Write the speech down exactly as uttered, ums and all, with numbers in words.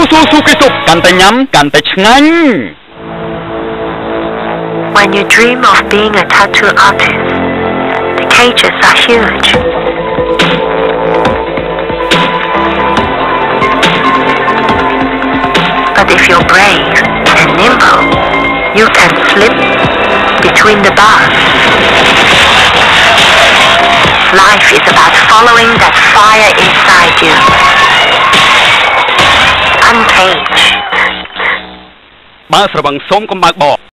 ស៊ូស៊ូគេសុបកាន់តែញ៉ាំកាន់តែឆ្ងាញ់ When you dream of being a tattoo artist, the cages are huge. But if you're brave and nimble, you can slip between the bars. Life is about following that fire inside you. Uncaged. បើស្រវឹងសូមកុំបើកបក